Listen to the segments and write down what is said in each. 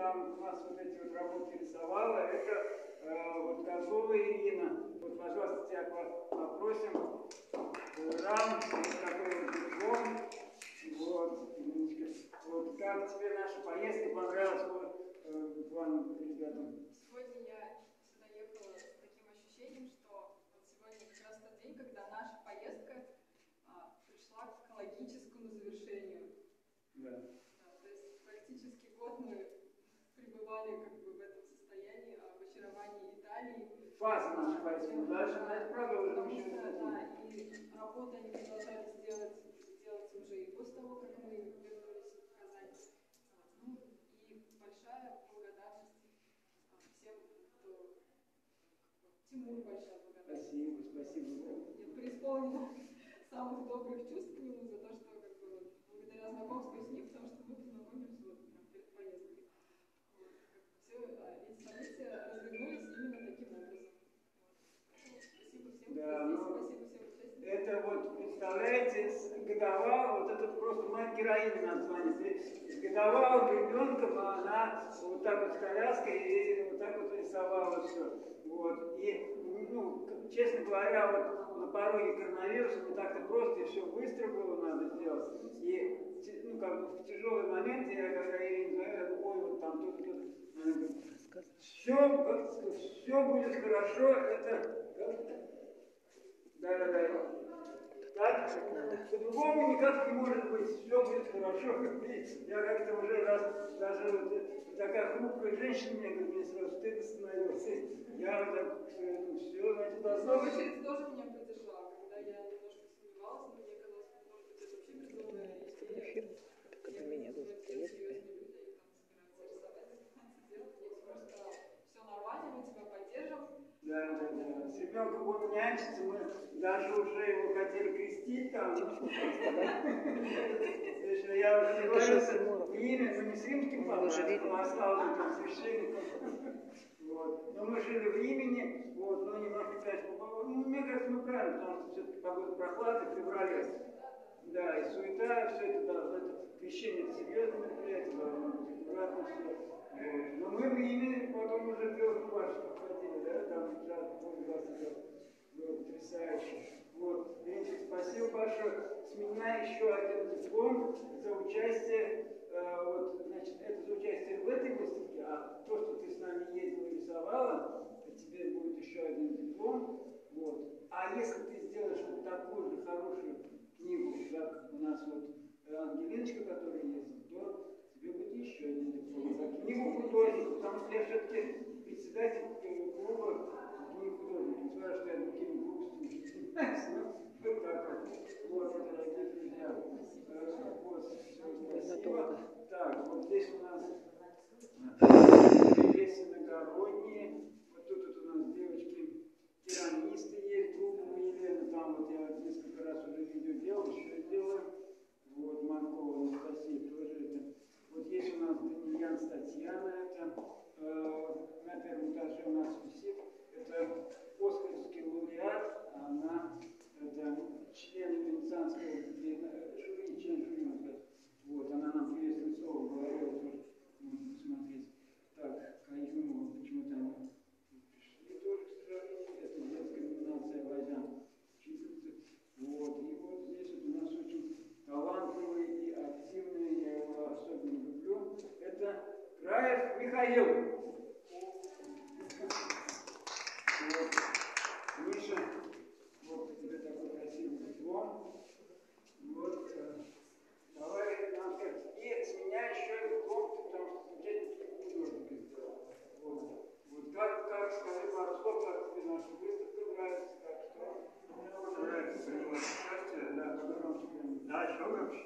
там у нас вот эти вот работы рисовала, это вот Козлова Ирина. Вот, пожалуйста, тебя попросим, рам, такой вот диплом. Вот, вот, как тебе наша поездка понравилась, вот, вам, ребятам? Сегодня я сюда ехала с таким ощущением, что вот сегодня как раз тот день, когда наша поездка пришла к логическому завершению. Да. То есть практически год мы пребывали как бы в этом состоянии об очаровании Италии. Фаза наша поездка, дальше мы это продолжим еще. Да, и работы они продолжали делать уже и после того, как мы вернулись в Казань. Ну, и большая благодарность всем, кто... Тимуру большая благодарность. Спасибо. Я преисполнена самых добрых чувств к нему за то, что как бы, благодаря знакомству с ним, потому что мы познакомились вот прям перед поездкой. Вот, все эти события развернулись именно таким образом. Вот. Спасибо всем, Да, кто здесь, спасибо всем участникам. Это вот, представляете, годовал, вот это просто мать героини надо звонить. Годовал ребенком, а она вот так вот с коляской и вот так вот рисовала все. Вот. И, ну, честно говоря, вот на пороге коронавируса не так-то просто, и все быстро было надо сделать. И, ну, как бы в тяжелый момент, я когда Ирине звоню, я говорю, ой, вот там тут. Все будет хорошо, это... Да. Так, по-другому никак не может быть. Все будет хорошо. Я как-то уже раз, даже вот такая хрупкая женщина мне говорит, мне сразу стыдно становилось. Я так, все, значит, должно быть. Очередь тоже меня поддержала, когда я немножко сомневалась, но мне казалось, может быть, это вообще безумная истерия. Это меня тоже поездка. Все нормально, мы тебя поддержим. Да. С ребенком будем нянчиться, мы даже уже его хотели крестить там. Я уже не говорю, в имя, но не с римским папой, а остался там священником. Вот. Но мы жили в имени, вот, но немножко, конечно, мне кажется, мы правильно, потому что все-таки погода прохлады, феврале. Да, и суета, все это должно, это крещение, это серьезное мероприятие, должно быть аккуратно все. Но мы в имени потом уже трех башек ходили, да, там жарко было потрясающе. Вот, Венчик, спасибо большое. С меня еще один диплом за участие, вот, значит, это за участие в этой выставке, а то, что ты с нами ездила и рисовала, тебе будет еще один диплом. Вот. А если ты сделаешь вот такую же хорошую книгу, как у нас вот Ангелиночка, которая ездит, то тебе будет еще один диплом за книгу художника, потому что я все-таки председатель клуба книг художников. Не знаю, что я такими глупостями занимаюсь, но вот так вот. Вот, дорогие друзья. Вот, все, спасибо. Так, вот здесь у нас есть иногородние. Вот тут вот у нас девочки тиранисты есть, группа у Елены, там вот я несколько раз уже видео делал, еще делаю. Вот, Манкова Анастасия тоже это. Вот есть у нас Данильян Татьяна, это на первом этаже у нас висит. Это оскаровский лауреат, она это член венецианского жюри, член жюри. Вот, она нам приветственное слово говорила, тоже можно посмотреть. Так, Каюмова, почему-то она пришли тоже, к сожалению, это детская номинация Вазян. Вот, и вот здесь вот у нас очень талантливый и активный, я его особенно люблю, это Краев Михаил. Вот. Миша, вот тебе такой красивый диплом. Вот, давай нам скажем, и с меня еще и диплом, потому что замечательный художник сделал. Вот как скажи пару слов, как тебе наша выставка нравится, как что? Мне нравится принимать участие. Да, погромче прям. Да, еще громче.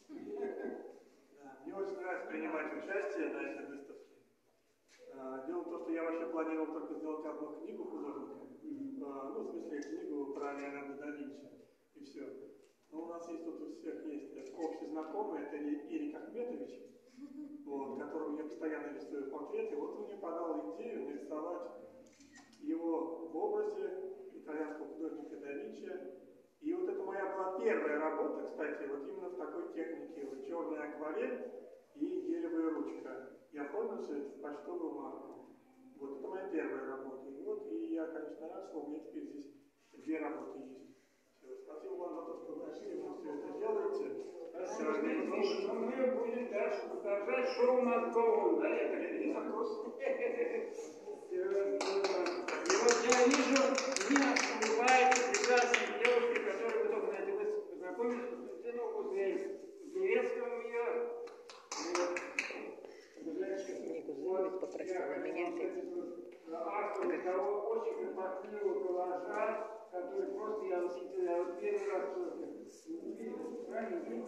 Мне очень нравится принимать участие на этой выставке. Дело в том, что я вообще планировал только сделать одну книгу художника. Ну, в смысле, книгу про Леонардо да Винчи. И все. Но у нас есть тут у всех есть общий знакомый, это Эрик Ахметович, вот, которому я постоянно рисую портреты. Вот он мне подал идею нарисовать его в образе итальянского художника да Винчи. И вот это моя была первая работа, кстати, вот именно в такой технике. Вот черная акварель и гелевая ручка. я оформил все это в почтовую марку. Вот, это моя первая работа. И вот, и я, конечно, рад, что у меня теперь здесь 2 работы есть. Все, спасибо вам за то, что вы активно все это делаете. Спасибо, Дмитрий. Но мы будем дальше продолжать шоу «Мозговым». Да, это не вопрос. И вот я вижу, меня улыбается прекрасная девушка, которую вы только надеялись познакомиться, Константина Кузнецкого у нее. Книгу попросила меня опять. Автор того очень кропотливого коллажа, который просто я восхитил. Я вот первый раз увидел, правильно?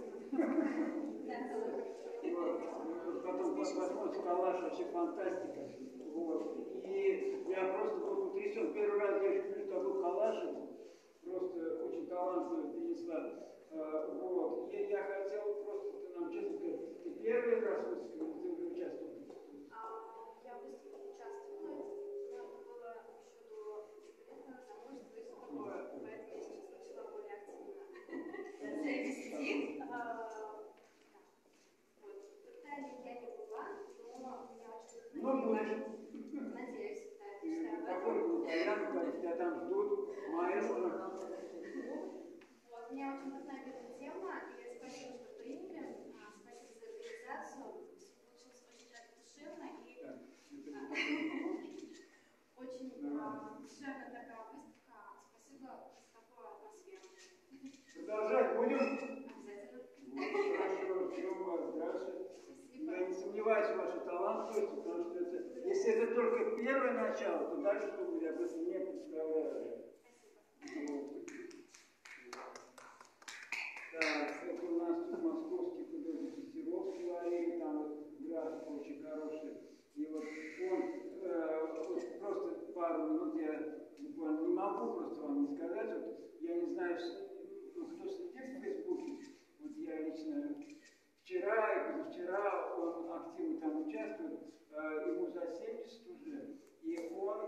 Вот. Потом посмотрите коллаж, вообще фантастика. Вот. И я просто был потрясен. Первый раз я вижу такой коллаж, просто очень талантливо перенесла. Вот. Я хотел просто, ты нам честно сказать, ты первый раз выступил, ты уже участвовал? Я быстро участвовала, но это было еще до декретного замужества и все такое, поэтому я сейчас начала более активно себя вести. Вот. В Италии я не была, но меня очень вдохновила. Надеюсь, да, мечтаю об этом. Какой был итальян, тебя там ждут, маэстро. Вот, меня очень вдохновила тема, и спасибо, что приняли, спасибо за организацию, все получилось очень душевно и очень душевная такая выставка. Спасибо за такую атмосферу. Продолжать будем? Обязательно. Хорошо, ждем вас дальше. Спасибо. Я не сомневаюсь в вашей талантливости, потому что это, если это только первое начало, то дальше что будет, я просто не представляю. Спасибо. Так, это у нас тут московский художник Сестеровский Валерий, там вот график очень хороший. И вот он, вот просто пару минут я буквально не могу просто вам не сказать. Вот, я не знаю, кто следит в Фейсбуке. Вот я лично вчера и позавчера он активно там участвует. Ему за 70 уже. И он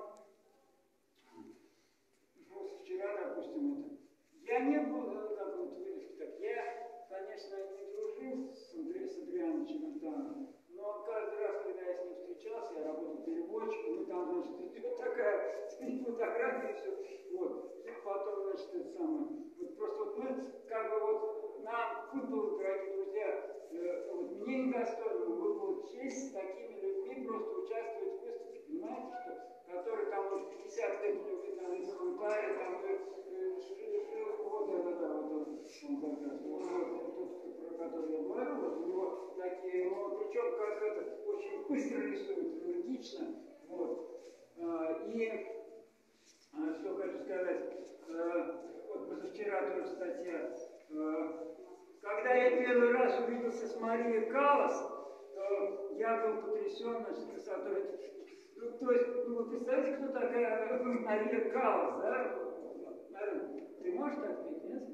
просто вчера, допустим, это. Я не был, как вот вырезки так. Я, конечно, не дружил с Андриановичем Ждановым, но каждый раз, когда я с ним встречался, я работал переводчиком, и там, значит, идет такая фотография, и все. Вот. И потом, значит, это самое. Вот просто вот мы, как бы вот, нам футбол, дорогие друзья, вот мне недостойно выпала честь с такими людьми просто участвовать в выставке, понимаете, что, которые там уже 50 лет у него там из Италии, там вот он как раз, вот тот, про который я говорю, вот у него такие, ну, причем как это, очень быстро рисует, энергично, вот. И что хочу сказать, вот позавчера тоже статья, когда я первый раз увиделся с Марией Каллас, то я был потрясен, значит, красотой. Ну, то есть, ну, вы представляете, кто такая Мария Каллас, да? Мария, ты можешь так петь, нет?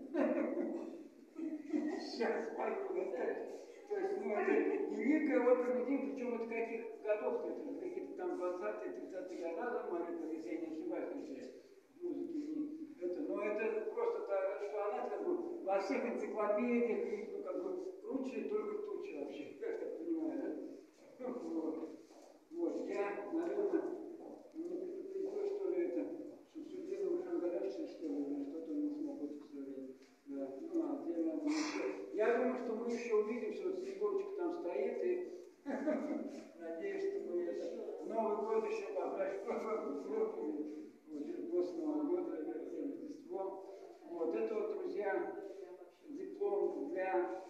Сейчас пойду, да? То есть, ну, это великая оперная деятельность, причем это каких годов-то, это какие-то там 20-е, 30-е годы, да, Мария, если я не ошибаюсь, если музыки не... Это, но это просто так, что она как бы во всех энциклопедиях, и, ну, как бы круче только тучи вообще, я так понимаю, да? Вот. Вот, я, наверное, не предупредил, что ли, это, что судьбина Вышангаревича, что ли, или что-то он не смог это все время. Да, ну, отдельно. Я думаю, что мы еще увидимся, вот Снегурочка там стоит, и надеюсь, что мы это Новый год еще поправим, вот, после Нового года, Рождество. Вот, это вот, друзья, диплом для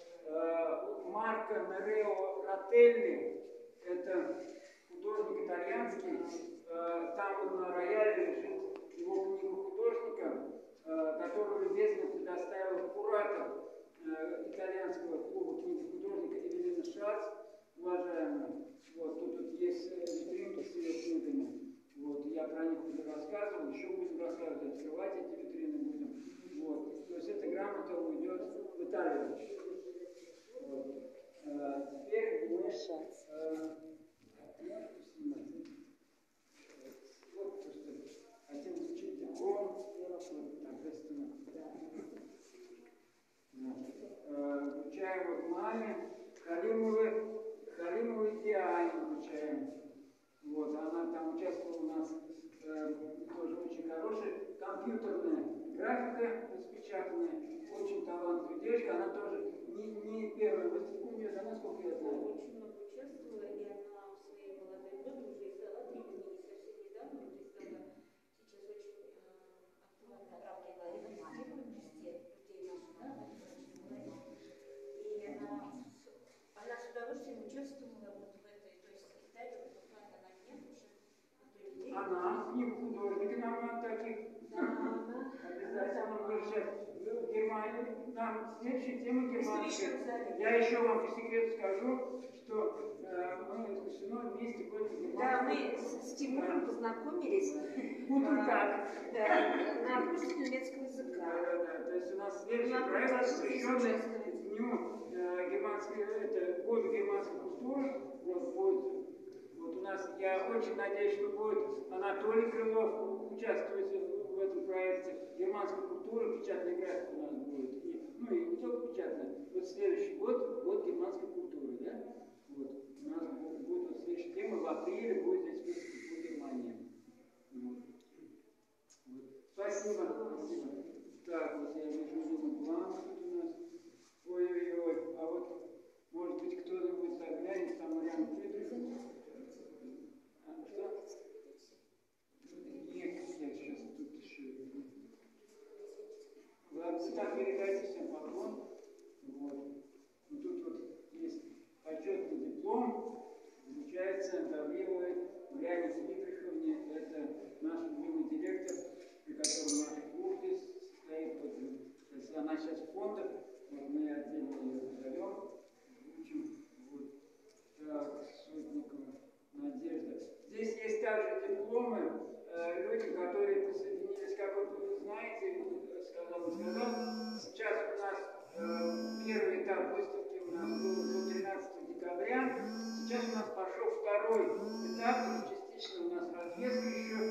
Марко Мерео Ротелли. Это художник итальянский, там на рояле лежит его книга художника, которую любезно предоставил куратор итальянского клуба книги художника Евелина Шац, уважаемая. Вот, тут есть витринки с ее книгами. Вот, я про них уже рассказывал, еще будем рассказывать, открывать эти витрины будем. Вот, то есть эта грамота уйдет в Италию. Вот. Теперь мы вот просто хотим изучить диплом, торжественно. Вручаем вот маме Халимовой Диане. компьютерная графика распечатанная, очень талантливая девочка, она тоже не первая выставка идет, она, сколько я знаю. Очень много участвовала, и она в свои молодые годы уже издала 3 книги, совсем недавно вот издала, сейчас очень актуально работала инвестирует университет, людей нашу надо, и она с удовольствием участвовала вот в этой, то есть издатель буквально на днях уже людей. Она, и художники нам таких. Обязательно мы сейчас в Германии, нам следующая тема германская. Я еще вам по секрету скажу, что мы с женой вместе ходим в Германию. Да, мы с Тимуром познакомились. Так. Да, на курсе немецкого языка. Да. То есть у нас следующий проект, посвященный дню году германской культуры. Вот у нас, я очень надеюсь, что будет Анатолий Крылов участвовать в этом проекте. Германская культура, печатная графика у нас будет. И не только печатная. Вот следующий год германской культуры, да? Вот. У нас будет вот следующая тема, в апреле будет здесь выставка по Германии. Вот. Спасибо. Так, вот я вижу план тут у нас. Ой-ой-ой, а вот, может быть, кто-нибудь заглянет, там Мариан Фридрих. Что? Нет, сейчас тут еще. Вы так передайте всем поклон. Вот. Ну, тут вот есть почетный диплом, вручается Гавриловой Мариане Фридриховне. Это наш любимый директор, при котором наш клуб здесь состоит. То есть она сейчас в фондах, вот мы отдельно ее позовем, вручим. Вот. Так, Сотникова Надежда. Здесь есть также дипломы людям, которые присоединились, как вы знаете, сказал, сейчас у нас первый этап выставки у нас был до 13 декабря, сейчас у нас пошел второй этап, частично у нас развеска еще